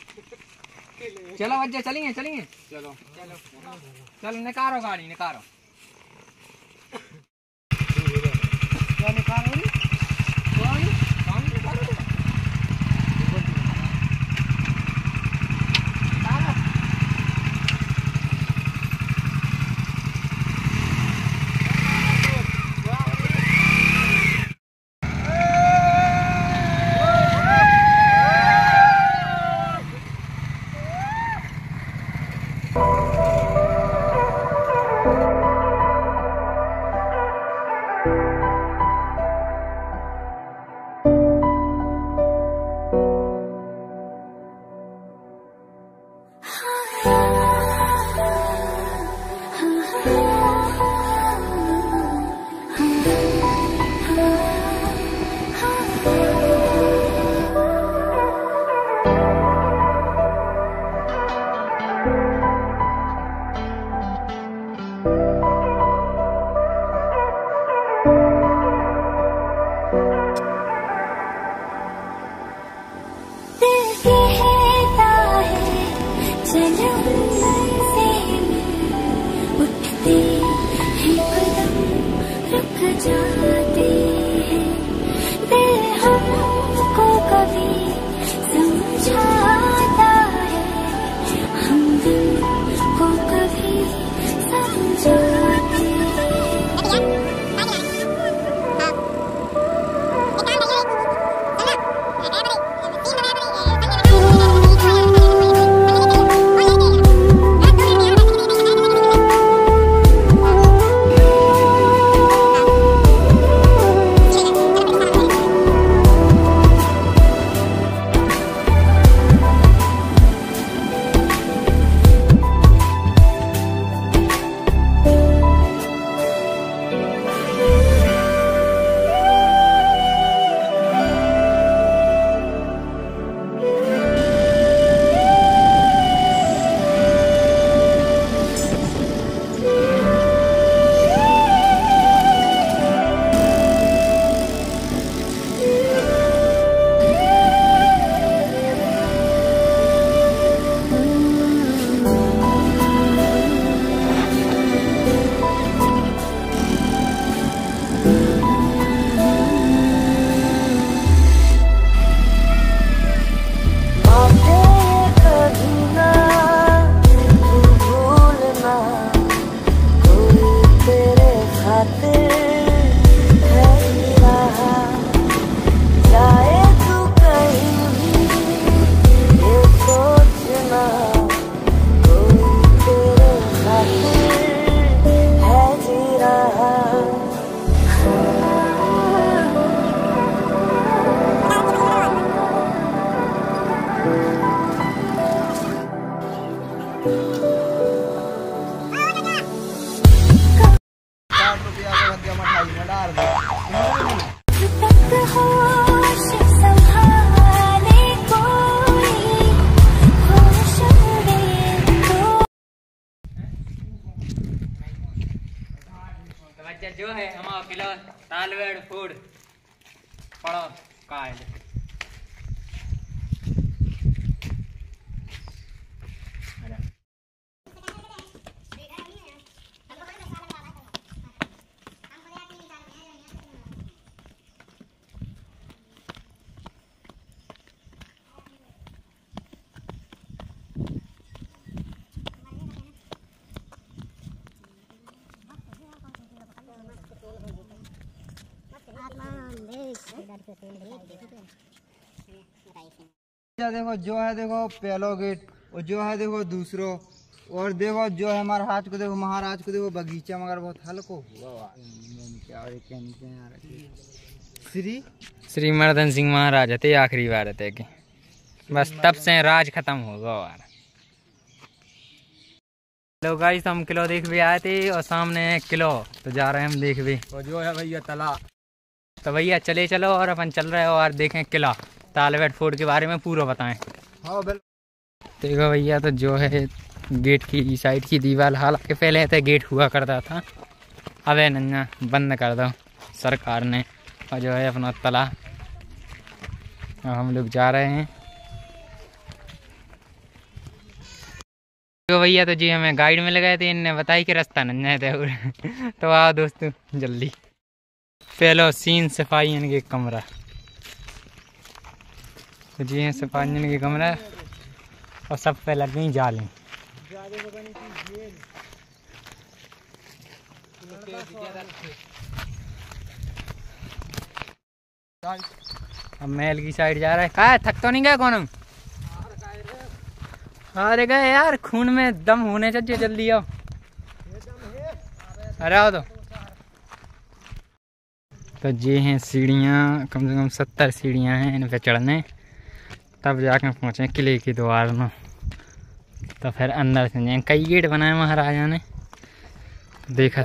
चलो बच्चे चलेंगे चलेंगे। चलो चलो चलो निकालो गाड़ी निकालो। क्या निकालो रे? जो है हमारा किलो तालवेड़ फूड पड़ो का है। देखो जो है देखो पहलो गेट और जो है देखो दूसरो और देखो जो है हमारा हाथ को देखो महाराज को देखो बगीचा मगर बहुत हल्को हुआ। श्री मर्दन सिंह महाराज थे आखिरी बार थे कि बस तब से राज खत्म हो गया। हेलो गाइस हम किलो देख भी आए थे और सामने किलो तो जा रहे हैं हम देख भी और जो है भैया तला तो भैया चले चलो और अपन चल रहे हो और देखें किला तालवेड़ फोर्ट के बारे में पूरा बताएं। हाँ देखो भैया तो जो है गेट की साइड की दीवार हालांकि पहले तो गेट हुआ करता था अब है नन्ना बंद कर दो सरकार ने और जो है अपना तला अब हम लोग जा रहे हैं तो भैया तो जी हमें गाइड में लगाए थे, इनने बताई कि रास्ता नहीं थे। तो आओ दोस्तों जल्दी पहलो सीन सफाई इनके कमरा। तो जी हैं सफाई इनके कमरा और सब पे लग गई जाली। अब महल की साइड जा रहा है। कहा थक तो नहीं गया कौन? अरे गए यार, खून में दम होने चाहिए, जल्दी आओ। अरे आओ तो ये हैं सीढ़ियाँ, कम से कम 70 सीढ़ियाँ हैं इन पे चढ़ने, तब जाकर पहुँचे किले की द्वार में। तो फिर अंदर से जाए, कई गेट बनाए महाराजा ने, देखा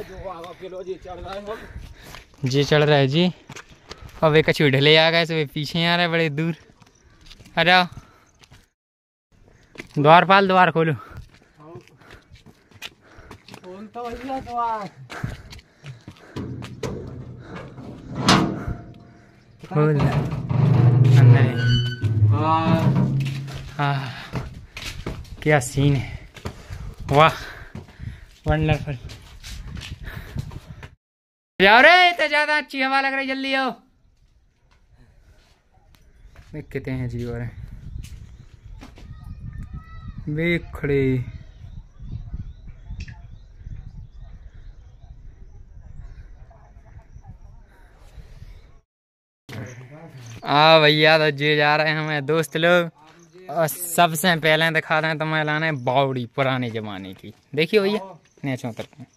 जी चढ़ रहा है जी। और वे कछु ढले आ गए, तो वे पीछे आ रहे बड़े दूर। अरे आओ द्वारपाल, द्वार खोलो। अंदर क्या सीन है, वाह वंडरफुल। जाओ रे, तो ज्यादा अच्छी हवा लग रही, जल्दी आओ। देख कितने हैं जी और वे खड़े। भैया तो जे जा रहे हैं हमें दोस्त लोग, और सबसे पहले दिखा रहे हैं तो मैं लाना है बावड़ी पुराने जमाने की। देखिए भैया नीचे उतर के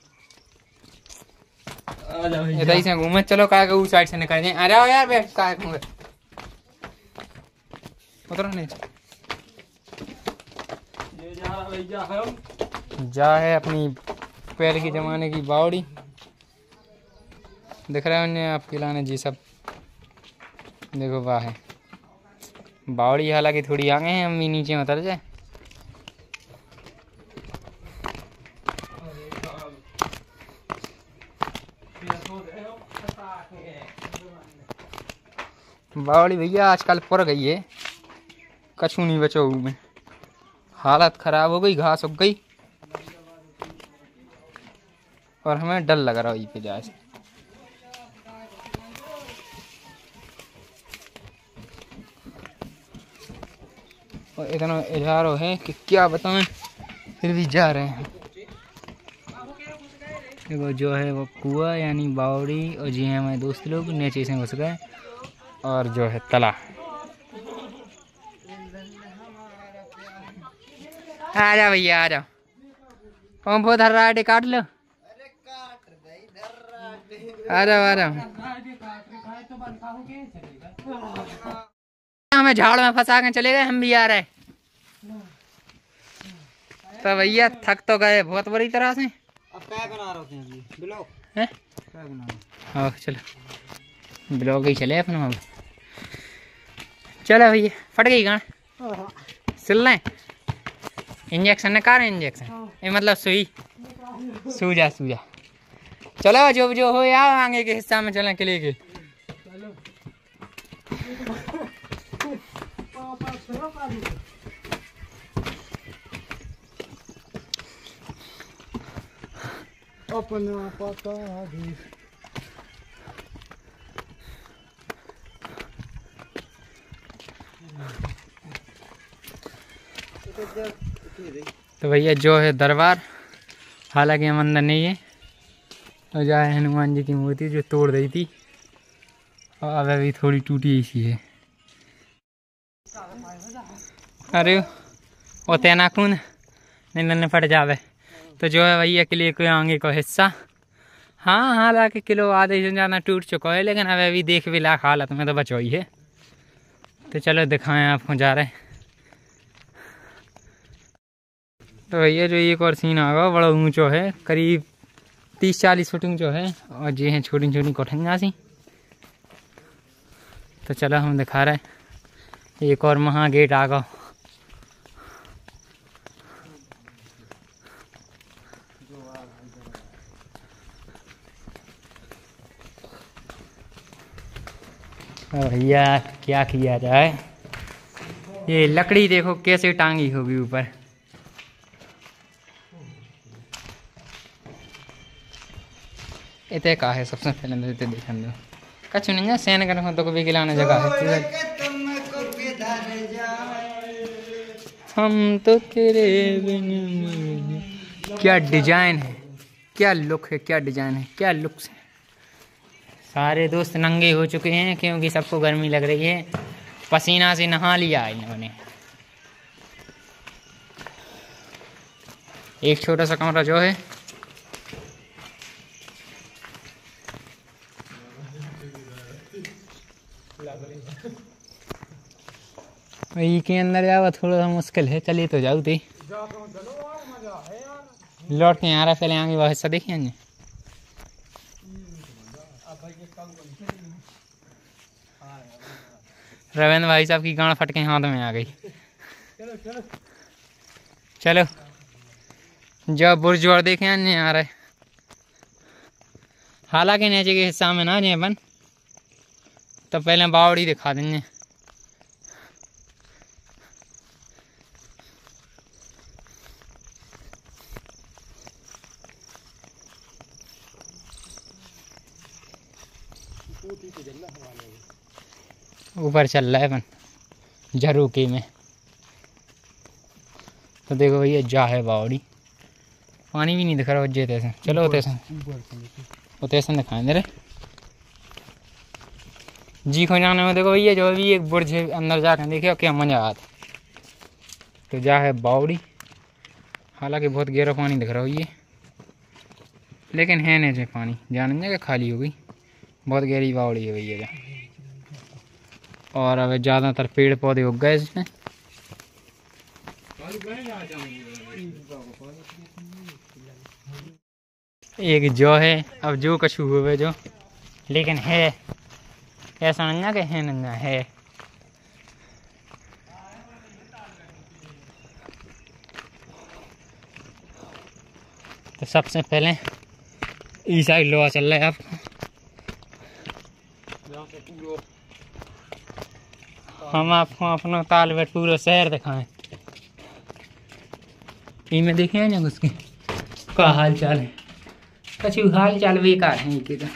इधर से घूमे, चलो काय के उस साइड से निकल जाए। आ जाओ यार, बैठ काय घूमे उतरो नीचे। जा है अपनी पहले के जमाने की बावड़ी, दिख रहा है उन्हें आपके लाने जी सब। देखो वाह है बावड़ी, हालांकि थोड़ी आगे हैं, हम भी नीचे उतर जाए। बावड़ी भैया आजकल पुर गई है, कछु नहीं बचो में, हालत खराब हो गई, घास उग गई और हमें डर लग रहा है पे जाए से। और इतना इजारो है कि क्या बताएं, फिर भी जा रहे हैं। देखो जो है वो कुआं यानी बावड़ी, और जी हैं हमारे दोस्त लोग नीचे से घुस गए, और जो है तला। आ जाओ भैया आ जाओ, कौन बहुत हर रहा काट लो। आ जाओ आ जाओ, हमें झाड़ में फंसा के चले गए, हम भी आ रहे। तो भैया थक तो गए बहुत बुरी तरह से। अब क्या बना रहे हैं जी? ब्लॉग हैं? क्या बना रहे? आओ चलो ब्लॉग ही चले अपना। अब चलो भैया, फट गई गांड, सिल लें इंजेक्शन ने, कार इंजेक्शन ये मतलब सुई, सूजा सूजा। चलो जो जो हो यार, आगे के हिस्सा में चलें किले के। अपना पता भी तो भैया जो है दरबार, हालांकि हम अंदर नहीं है, और जो है हनुमान जी की मूर्ति जो तोड़ दी थी, और अब अभी थोड़ी टूटी सी है। अरे वो तैनाकून नहीं फट जावे। तो जो है भैया किले के आगे का हिस्सा, हाँ हालांकि किलो आधे से ज़्यादा टूट चुका है, लेकिन अब अभी देख भी लाख हालत में तो बचोई है। तो चलो दिखाएं आपको जा रहे। तो भैया जो एक और सीन आगा बड़ा ऊंचो है, करीब 30-40 फुट ऊंचो है, और ये हैं छोटी छोटी कोठनियाँ सी। तो चलो हम दिखा रहे एक और महा गेट आगा। भैया क्या किया जाए, ये लकड़ी देखो कैसे टांगी होगी ऊपर, इतने का है सबसे पहले तो इतने देखन दो कछु नहीं है सैन कर तो कभी गिलाने जगह है हम तो तेरे बिन क्या डिजाइन है क्या लुक है क्या डिजाइन है क्या लुक्स है। सारे दोस्त नंगे हो चुके हैं क्योंकि सबको गर्मी लग रही है पसीना से नहा लिया इन्होंने। एक छोटा सा कमरा जो है वही के अंदर जावा थोड़ा सा मुश्किल है चलिए तो जाओ थे लौट के आ रहा पहले आगे वह हिस्सा देखिए ने रविंद्र भाई साहब की गांड फट के हाथ में आ गई। चलो जब बुरजोर देखे अन्य आ रहा है हालांकि नीचे के हिस्सा में ना जाए अपन तो पहले बावड़ी दिखा देंगे। ऊपर चल रहा है अपन झरोके में तो देखो भैया जा है बावड़ी पानी भी नहीं दिख रहा उज्जे तैसे चलो उतैसन दिखाएं दे रहे जी खो जाने में देखो भैया जो भी एक बुर्ज है अंदर जाकर देखिए क्या मजा आता तो जा है बावड़ी हालांकि बहुत गहरा पानी दिख रहा है ये लेकिन है नहीं पानी जाने जगह खाली हो गई बहुत गहरी बावड़ी है भैया और अब ज़्यादातर पेड़ पौधे उग गए इसमें। एक जो है अब जो कछु हुए जो लेकिन है ऐसा नहीं कि है नहीं है तो सबसे पहले इस साइड लोहा चल रहा है आपको हम आपको अपना तालबेट पूरा शहर दिखाएं इनमें देखे ना उसके का हाल चाल है कछु हाल चाल बेकार है इनके तो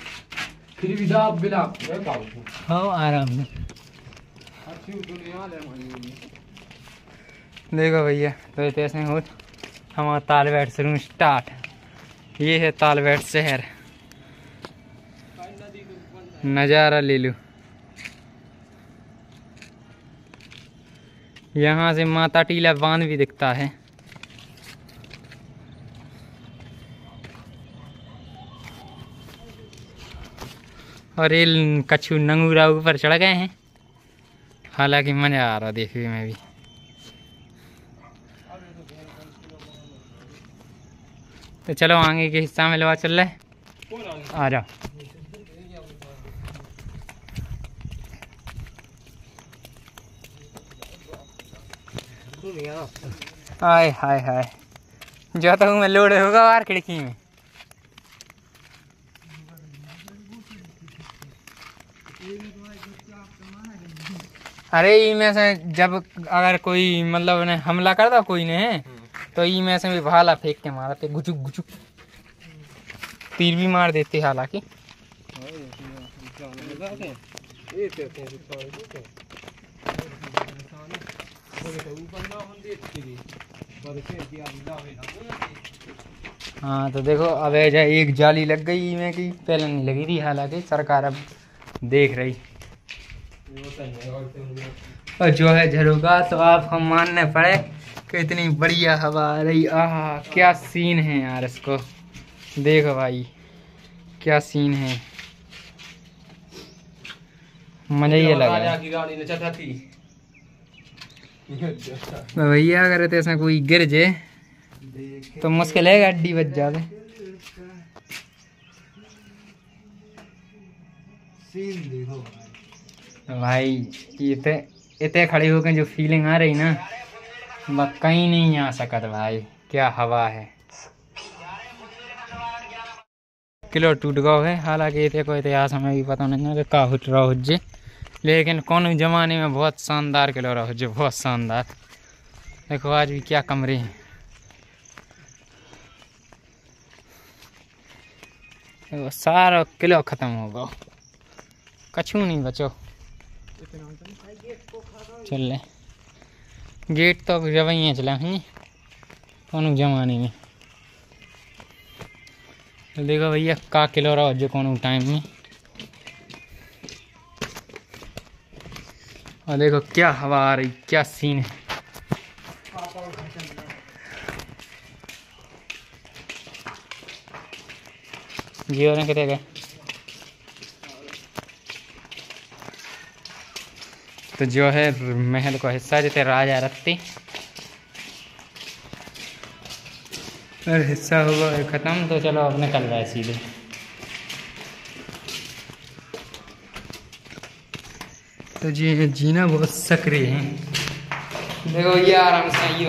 हाँ आराम से देखो भैया तो ऐसे हो हमारा तालबेट शुरू स्टार्ट ये है तालबेट शहर नज़ारा ले लो यहाँ से माता टीला बांध भी दिखता है। और ये कछु नंगूरा ऊपर चढ़ गए हैं हालांकि मज़ा आ रहा देखने में भी। तो चलो आगे के हिस्सा में लवा चल रहा है आ जाओ। हाय हाय हाय जो तो मैं लोड होगा बाहर खिड़की में अरे में से जब अगर कोई मतलब ने हमला करता कोई ने तो ई में से भी भाला फेंक के मारते गुचुक गुचुक तीर भी मार देते हालांकि हाँ तो देखो अब एक जाली लग गई में की पहले नहीं लगी थी हालांकि सरकार अब देख रही और जो है झरोका तो आपको मानने पड़े कि इतनी बढ़िया हवा आ रही आह क्या सीन है यार इसको देखो भाई क्या सीन है मजा ही लगा भैया अगर तो ऐसा कोई गिर जाए तो मुश्किल है गड्डी बच जावे सीन देखो भाई इतने खड़े होकर जो फीलिंग आ रही ना वह कहीं नहीं आ सकत भाई क्या हवा है किलो टूट गो है हालांकि इतने को इतिहास हमें भी पता नहीं है कि का हुट रहा हुज्जे लेकिन कौन जमाने में बहुत शानदार किलो रहा हुज्जे बहुत शानदार देखो आज भी क्या कमरे हैं वो सारा किलो ख़त्म हो गया, कछू नहीं बचो। चल ले गेट तो जब ही चला हैं कौन जमाने में। देखो भैया का किलो रहा जो कौन टाइम में, और देखो क्या हवा आ रही, क्या सीन है। जियो ने कितने गए तो जो है महल का हिस्सा जिते राजा रत्ती और हिस्सा होगा ख़त्म। तो चलो अब निकल रहा है सीधे। तो जी जीना बहुत सक्रिय है, देखो ये आराम से आइयो।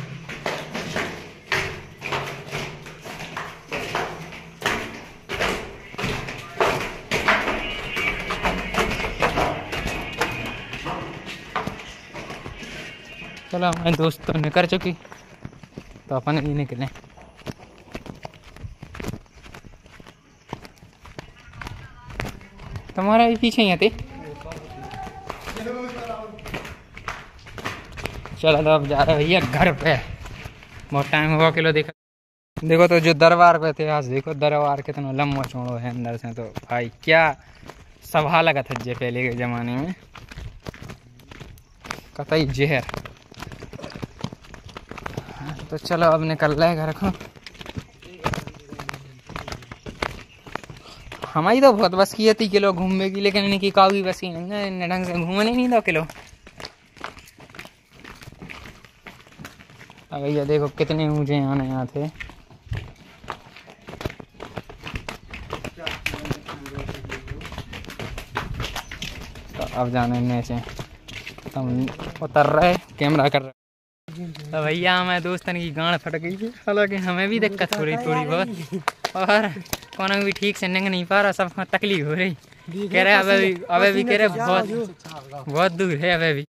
चलो हमारे दोस्त तो निकल चुकी, तो अपन भी निकले। तुम्हारा भी पीछे ही थे। चलो तो अब जा रहे भैया घर पे, बहुत टाइम हुआ किलो देखा। देखो तो जो दरबार पे थे आज, देखो दरबार कितना लंबा चौड़ा है अंदर से। तो भाई क्या सभा लगा था जे पहले के ज़माने में, कतई जहर। तो चलो अब निकल रहे हैं घर को। हमारी तो बहुत बस की थी किलो घूमने की, लेकिन इनकी कावी बस की नहीं है, ढंग से घूमने नहीं दो किलो। अब भैया देखो कितने ऊंचे आने यहाँ थे। तो अब जाने नीचे तुम उतर रहे कैमरा कर रहे। तो भैया हमारे दोस्तन की गांड फट गई थी, हालांकि हमें भी दिक्कत हो रही थोड़ी बहुत, और कौन भी ठीक से निंग नहीं पा रहा, सब तकलीफ हो रही। कह रहे अबे भी कह रहे बहुत दूर है अबे भी।